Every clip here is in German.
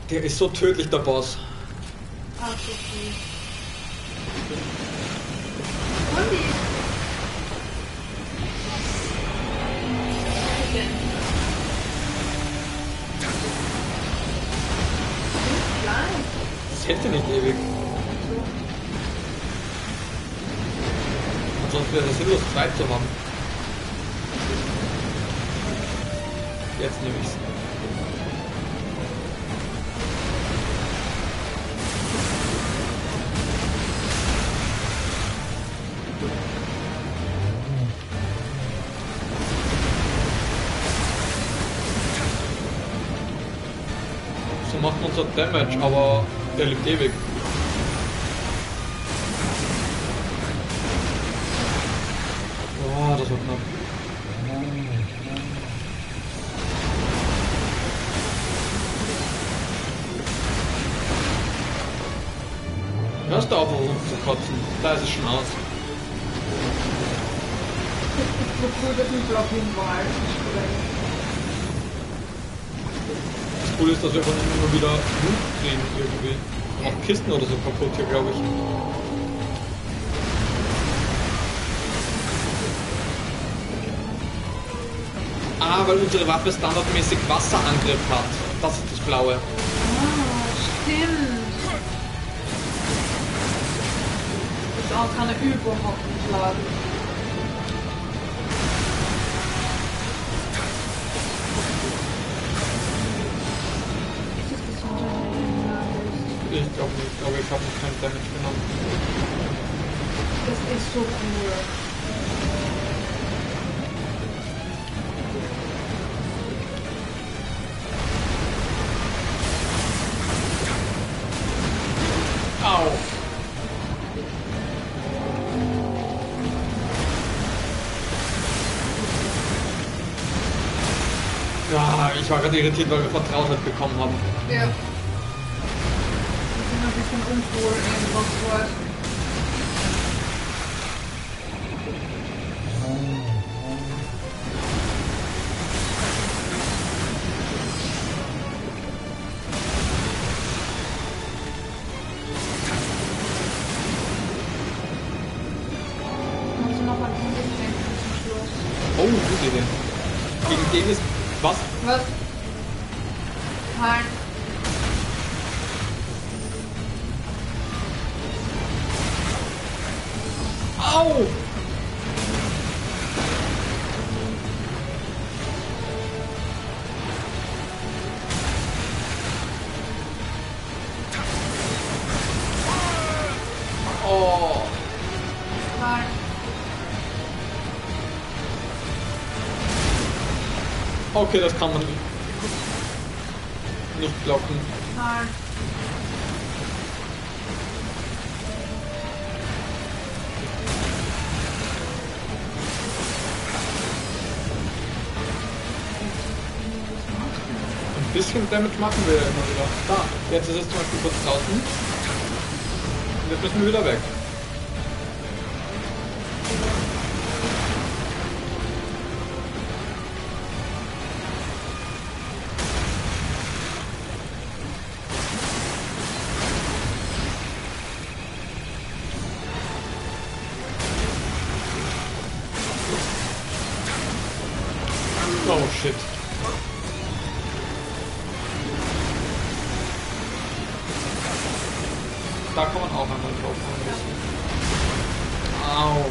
Der ist so tödlich, der Boss. Ach, okay. Und die? Das hält ja nicht ewig. Sonst wäre es sinnlos, zwei zu haben. Jetzt nehme ich's. So macht unser Damage, aber der lebt ewig. Oh, das war knapp. Hörst du auf, uns zu kotzen? Da ist es schon aus. So cool, dass ein Blocking war. Das Coole ist, dass wir von ihm immer wieder Loot kriegen irgendwie. Und auch Kisten oder so kaputt hier, glaube ich. Ah, weil unsere Waffe standardmäßig Wasserangriff hat. Das ist das Blaue. Ah, stimmt. Das auch kann er überhaupt nicht schlagen. Ich glaube nicht, aber ich habe noch keinen Damage genommen. Das ist so cool. Au! Ja, ich war gerade irritiert, weil wir Vertrautheit bekommen haben. Ja. Ich bin ein bisschen unwohl in Rockwood. Haben Sie noch ein Ungestänk zum Schluss? Oh, gute Idee. Gegen den ist... Was? Was? Nein. Au! Oh! Nein. Okay, das kann man nicht blocken. Nein. Ein bisschen Damage machen wir ja immer wieder. Da, jetzt ist es zum Beispiel kurz draußen. Und jetzt müssen wir wieder weg. Oh shit. Da kann man auch einmal drauf müssen. Au.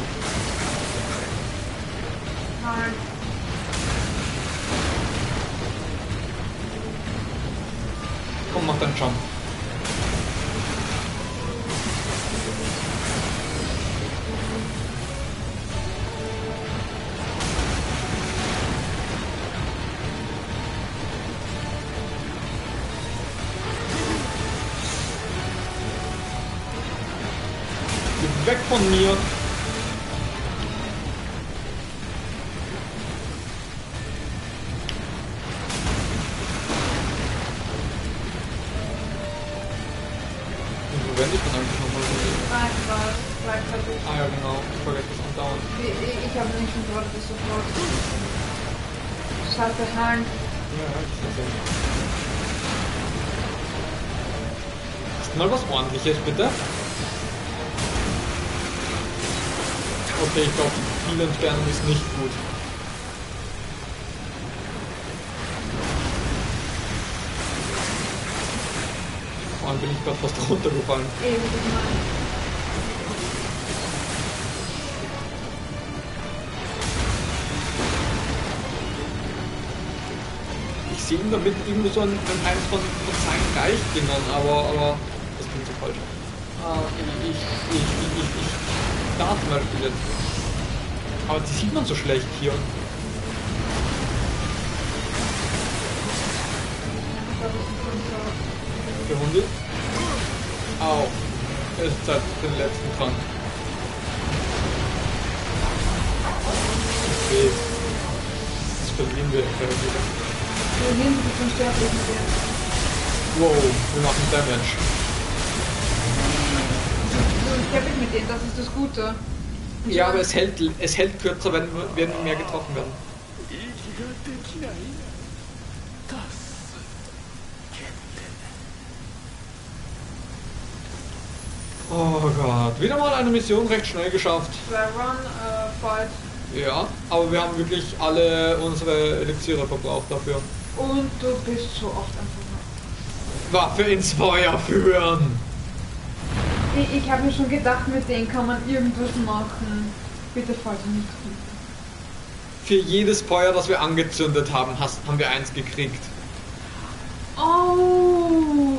Nein. Komm, mach deinen Jump. Geh weg von mir. Wenn ich dann eigentlich nochmal so. Nein, was? Gleichzeitig. Ah ja genau, ich vergesse das andauernd. Ich habe nicht gewartet, bis sofort. Scharfe Hand. Ja, ich sehe Mal was Ordentliches, bitte. Okay, ich glaube, viel Entfernung ist nicht gut. Vor allem bin ich gerade fast runtergefallen. Eben, ich meine. Ich sehe ihn damit irgendwie so eins von seinen Reichdingern, aber das klingt so falsch. Da zum Beispiel jetzt. Aber die sieht man so schlecht hier. Für Hunde? Au. Es ist Zeit für den letzten Trank. Okay. Das verlieren wir wieder. Wir gehen zum Sterblichen werden. Wow, wir machen Damage. Ich habe mit denen, das ist das Gute. Ja, aber es hält kürzer, wenn mehr getroffen werden. Oh Gott, wieder mal eine Mission recht schnell geschafft. Fight. Ja, aber wir haben wirklich alle unsere Elixiere verbraucht dafür. Und du bist so oft einfach nur. Waffe ins Feuer führen! Ich habe mir schon gedacht, mit denen kann man irgendwas machen. Bitte falls nicht. Für jedes Feuer, das wir angezündet haben, haben wir eins gekriegt. Oh!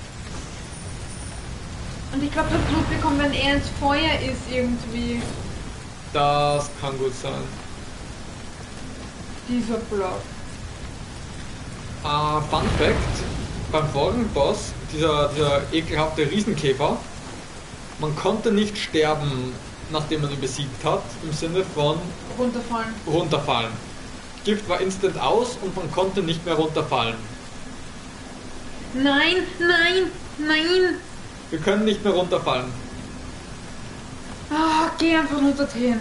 Und ich glaube, das Blut bekommt, wenn er ins Feuer ist irgendwie. Das kann gut sein. Dieser Block. Fun Fact: Beim vorigen Boss, dieser ekelhafte Riesenkäfer, man konnte nicht sterben, nachdem man ihn besiegt hat, im Sinne von runterfallen. Gift war instant aus und man konnte nicht mehr runterfallen. Nein, nein, nein! Wir können nicht mehr runterfallen. Ah, geh einfach runtergehen.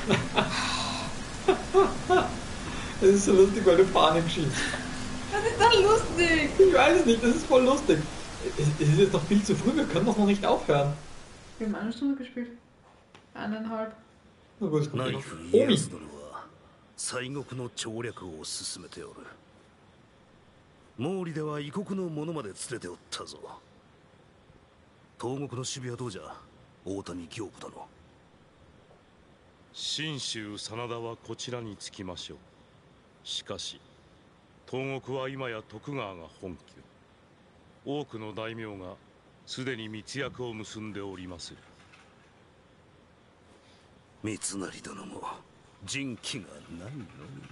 Das ist so lustig, weil du Panik schießt. Was ist da lustig? Ich weiß es nicht, das ist voll lustig. Es ist jetzt noch viel zu früh, wir können doch noch nicht aufhören. Wir haben 1 Stunde gespielt. 1,5. Na gut, es kommt ナイ noch. フ Omi. 家康殿は西国の調略を進めておる。毛利では異国の者まで連れておったぞ。東国の守備はどうじゃ、大谷行部殿。 信州真田はこちらにつきましょう。しかし東国は今や徳川が本拠。多くの大名がすでに密約を結んでおります。 三成殿も人気がないの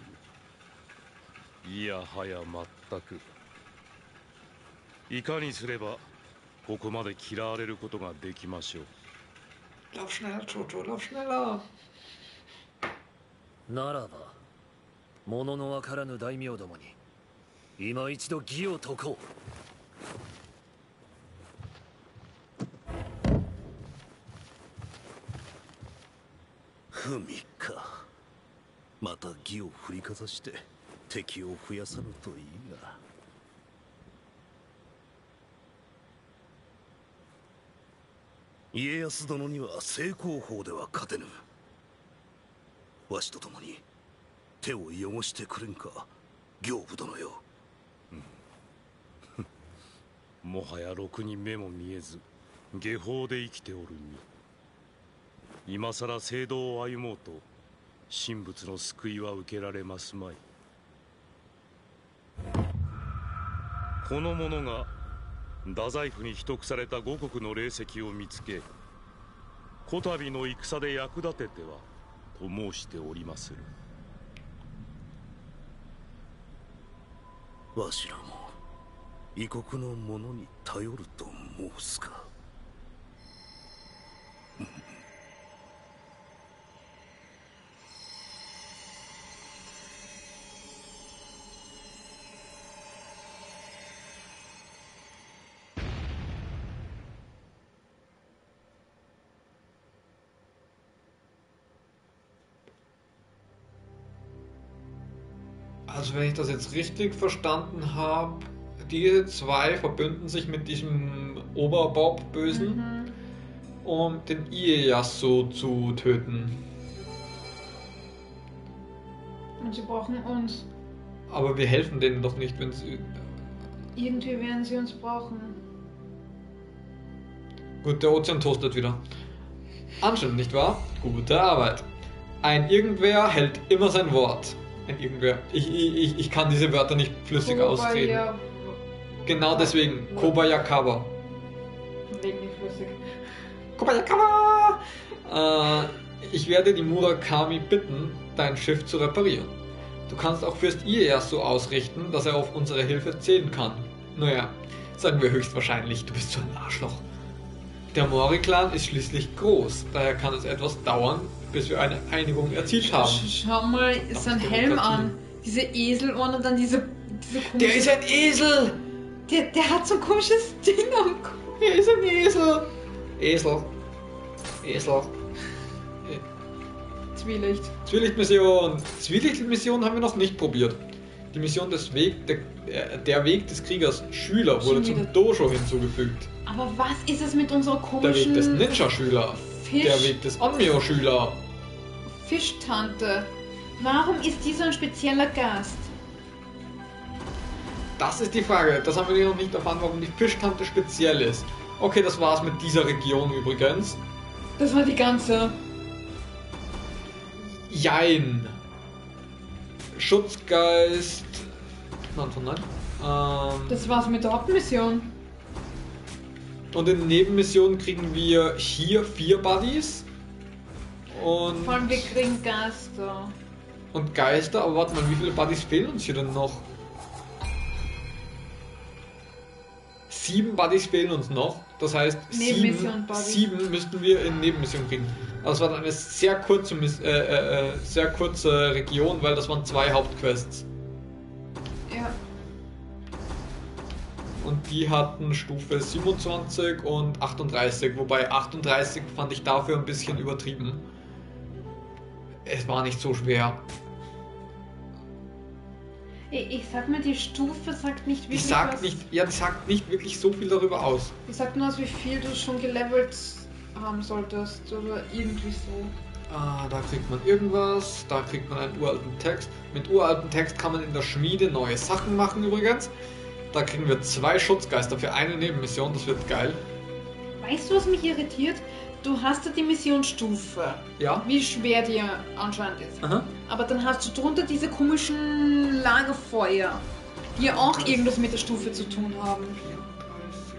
に。 いやはや全く。いかにすればここまで嫌われることができましょう。 Lauf schneller, Jojo, lauf schneller. ならば物のわからぬ大名どもに今一度義を解こう。 不味か。また義を振りかざして敵を増やさぬといいが。家康殿には正攻法では勝てぬ。わしと共に手を汚してくれんか、行部殿よ。 もはやろくに目も見えず下法で生きておるに、今さら正道を歩もうと神仏の救いは受けられますまい。この者が太宰府に秘匿された五国の霊石を見つけ、こたびの戦で役立ててはと申しておりまする。 わしらも異国の者に頼ると申すか。 Also wenn ich das jetzt richtig verstanden habe, diese zwei verbünden sich mit diesem Oberbob-Bösen, um den Ieyasu zu töten. Und sie brauchen uns. Aber wir helfen denen doch nicht, wenn sie... Irgendwie werden sie uns brauchen. Gut, der Ozean toastet wieder. Anscheinend, nicht wahr? Gute Arbeit. Ein Irgendwer hält immer sein Wort. Ein Irgendwer. Ich kann diese Wörter nicht flüssig ausreden. Genau deswegen. Kobayakawa. Wegen nicht flüssig. Kobayakawa! Ich werde die Murakami bitten, dein Schiff zu reparieren. Du kannst auch Fürst Ieyasu ausrichten, dass er auf unsere Hilfe zählen kann. Naja, sagen wir höchstwahrscheinlich, du bist so ein Arschloch. Der Mori-Clan ist schließlich groß, daher kann es etwas dauern, bis wir eine Einigung erzielt haben. Schau mal sein Helm an. Diese Eselohren und dann diese komische... Der ist ein Esel! Der hat so ein komisches Ding am Kopf. Er ist ein Esel! Esel. Zwielicht. Zwielichtmission. Zwielichtmission haben wir noch nicht probiert. Die Mission der Weg des Kriegers Schüler wurde zum Dojo hinzugefügt. Aber was ist es mit unserer Der komischen... Weg des Ninja-Schüler. Der Weg des Onmyo-Schüler. Fischtante. Warum ist die so ein spezieller Gast? Das ist die Frage. Das haben wir noch nicht erfahren, warum die Fischtante speziell ist. Okay, das war's mit dieser Region übrigens. Das war die ganze... Jein. Schutzgeist. Nein. Das war's mit der Hauptmission. Und in Nebenmissionen kriegen wir hier 4 Buddies. Und. Vor allem wir kriegen Geister. Und Geister, aber warte mal, wie viele Buddies fehlen uns hier denn noch? 7 Buddies fehlen uns noch. Das heißt, 7 müssten wir in Nebenmission kriegen. Also es war eine sehr kurze Region, weil das waren 2 Hauptquests. Ja. Und die hatten Stufe 27 und 38, wobei 38 fand ich dafür ein bisschen übertrieben. Es war nicht so schwer. Ich sag mal, die Stufe sagt nicht wirklich die sagt nicht wirklich so viel darüber aus. Die sagt nur aus, wie viel du schon gelevelt haben solltest oder irgendwie so. Da kriegt man irgendwas, da kriegt man einen uralten Text. Mit uralten Text kann man in der Schmiede neue Sachen machen übrigens. Da kriegen wir 2 Schutzgeister für eine Nebenmission, das wird geil. Weißt du, was mich irritiert? Du hast ja die Missionsstufe. Ja. Wie schwer die anscheinend ist. Aha. Aber dann hast du drunter diese komischen Lagerfeuer, die ja auch irgendwas mit der Stufe zu tun haben. 34,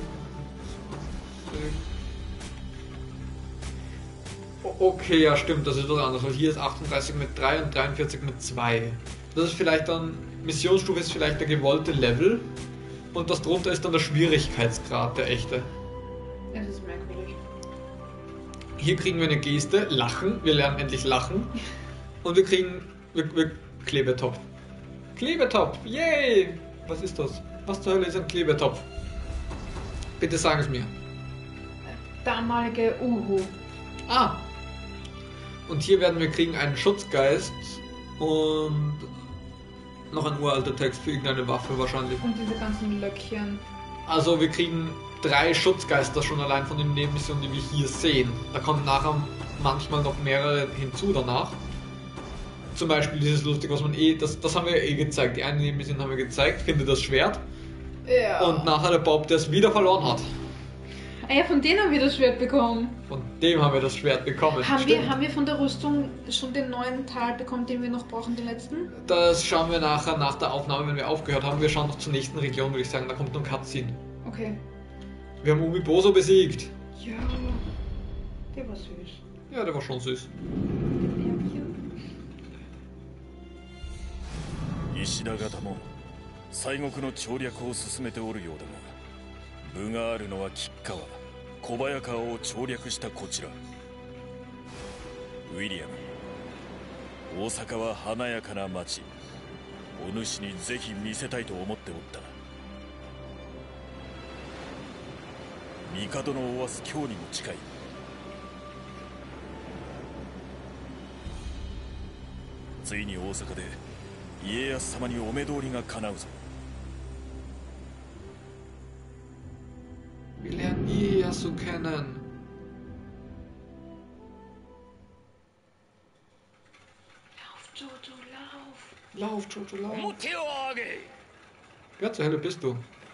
27. Okay, ja stimmt, das ist was anderes. Weil hier ist 38 mit 3 und 43 mit 2. Das ist vielleicht dann, Missionsstufe ist vielleicht der gewollte Level. Und das drunter ist dann der Schwierigkeitsgrad, der echte. Das ist merkwürdig. Hier kriegen wir eine Geste, Lachen. Wir lernen endlich Lachen. Und wir kriegen Klebetopf. Klebetopf, yay! Was ist das? Was zur Hölle ist ein Klebetopf? Bitte sag es mir. Damalige Uhu. Ah! Und hier werden wir kriegen einen Schutzgeist und noch ein uralter Text für irgendeine Waffe wahrscheinlich. Und diese ganzen Löckchen. Also wir kriegen 3 Schutzgeister schon allein von den Nebenmissionen, die wir hier sehen. Da kommen nachher manchmal noch mehrere hinzu danach. Zum Beispiel dieses lustige, was man das haben wir gezeigt. Die eine Nebenmission haben wir gezeigt, finde das Schwert. Ja. Und nachher der Bob, der es wieder verloren hat. Ah ja, von denen haben wir das Schwert bekommen. Von dem haben wir das Schwert bekommen. Haben wir von der Rüstung schon den neuen Teil bekommen, den wir noch brauchen, den letzten? Das schauen wir nachher nach der Aufnahme, wenn wir aufgehört haben. Wir schauen noch zur nächsten Region, würde ich sagen. Da kommt noch ein Cutscene. Okay. Wir haben Umiboso besiegt. Ja, der war süß. Ja, der war schon süß. 石田方も西国の調略を進めておるようだが、分があるのは吉川、小早川を調略したこちら。ウィリアム、大阪は華やかな町、お主にぜひ見せたいと思っておった。帝のおわす今日にも近い。ついに大阪で家康様にお目通りが叶うぞ。 so kennen. Lauf, Jojo, lauf. Lauf, Jojo, lauf. 表を上げ Wer zur Hölle bist du?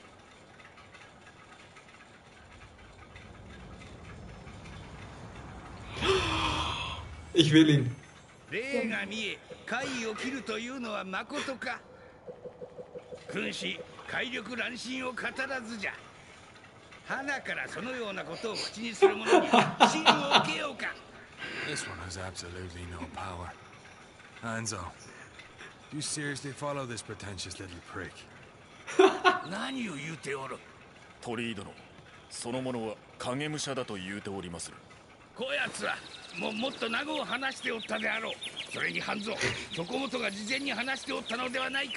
Ich will ihn. 霊が見え怪異を切るというのはまことか。君子怪力乱心を語らずじゃ。花からそのようなことを口にする者に信を受けようか。 This one has absolutely no power. Hanzo, do you seriously follow this pretentious little prick? 何を言うておる。 鳥居殿その者は影武者だと言うておりまする。 こやつはもっと名護を話しておったであろう。それに半蔵そこもとが事前に話しておったのではないか。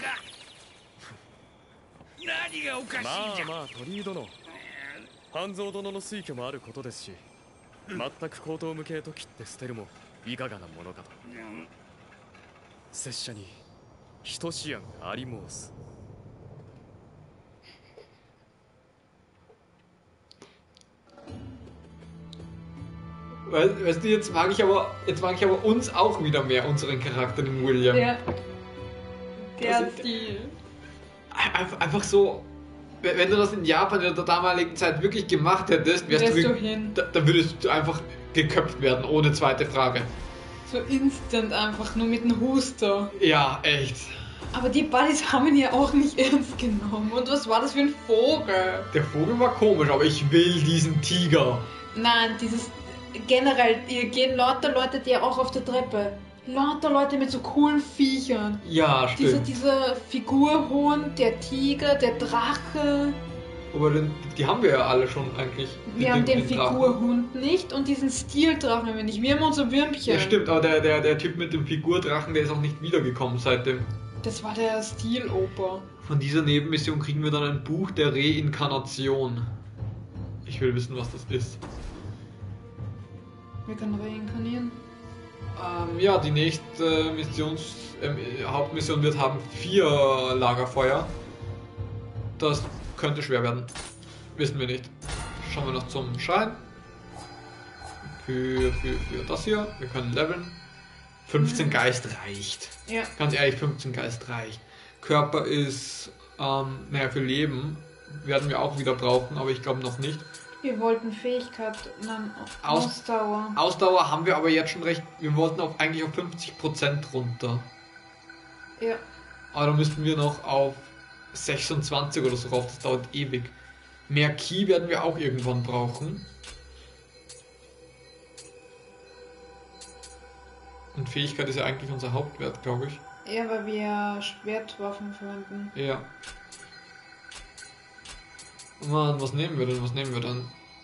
何がおかしいじゃ。 まあ鳥居殿半蔵殿の推挙もあることですし、全く口頭無形と切って捨てるもいかがなものかと。拙者に等しやんあり申す。 Weißt du, jetzt mag ich aber uns auch wieder mehr, unseren Charakter, den William. Der Stil. Einfach so, wenn du das in Japan in der damaligen Zeit wirklich gemacht hättest, wärst du hin. Da würdest du einfach geköpft werden, ohne zweite Frage. So instant einfach, nur mit einem Huster. Ja, echt. Aber die Buddies haben ihn ja auch nicht ernst genommen. Und was war das für ein Vogel? Der Vogel war komisch, aber ich will diesen Tiger. Nein, dieses... Generell, hier gehen lauter Leute, die auch auf der Treppe. Lauter Leute mit so coolen Viechern. Ja, stimmt. Dieser Figurhund, der Tiger, der Drache. Aber die haben wir ja alle schon eigentlich. Wir haben den Figurhund nicht und diesen Stildrachen haben wir nicht. Wir haben unser Würmchen. Ja, stimmt, aber der Typ mit dem Figurdrachen, der ist auch nicht wiedergekommen seitdem. Das war der Stiloper. Von dieser Nebenmission kriegen wir dann ein Buch der Reinkarnation. Ich will wissen, was das ist. Wir können reinkarnieren. Ja, die nächste Hauptmission wird haben 4 Lagerfeuer. Das könnte schwer werden. Wissen wir nicht. Schauen wir noch zum Schein. Für das hier. Wir können leveln. 15 Geist reicht. Ja. Ganz ehrlich, 15 Geist reicht. Körper ist, naja, für Leben werden wir auch wieder brauchen, aber ich glaube noch nicht. Wir wollten Fähigkeit, nein, Ausdauer. Ausdauer haben wir aber jetzt schon recht. Wir wollten eigentlich auf 50% runter. Ja. Aber da müssten wir noch auf 26 oder so rauf. Das dauert ewig. Mehr Ki werden wir auch irgendwann brauchen. Und Fähigkeit ist ja eigentlich unser Hauptwert, glaube ich. Ja, weil wir Schwertwaffen verwenden. Ja. Mann, was nehmen wir denn?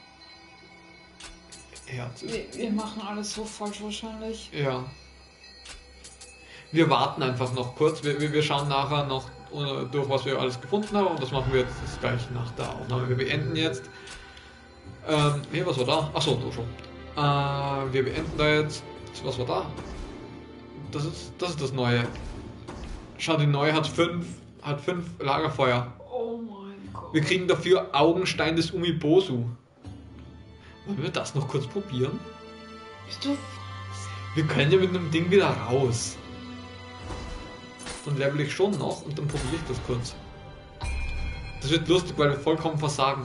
Herz. Wir machen alles so falsch wahrscheinlich. Ja. Wir warten einfach noch kurz. Wir schauen nachher noch durch, was wir alles gefunden haben. Und das machen wir jetzt gleich nach der Aufnahme. Wir beenden jetzt. Hey, was war da? Achso, du schon. Wir beenden da jetzt. Was war da? Das ist das Neue. Schau, die Neue hat 5 Lagerfeuer. Oh mein Gott. Wir kriegen dafür Augenstein des Umibosu. Wollen wir das noch kurz probieren? Bist du... Wir können ja mit einem Ding wieder raus. Dann level ich schon noch und dann probiere ich das kurz. Das wird lustig, weil wir vollkommen versagen.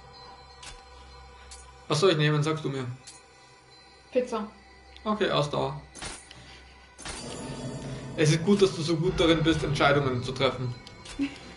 Was soll ich nehmen, sagst du mir? Pizza. Okay, Ausdauer. Es ist gut, dass du so gut darin bist, Entscheidungen zu treffen.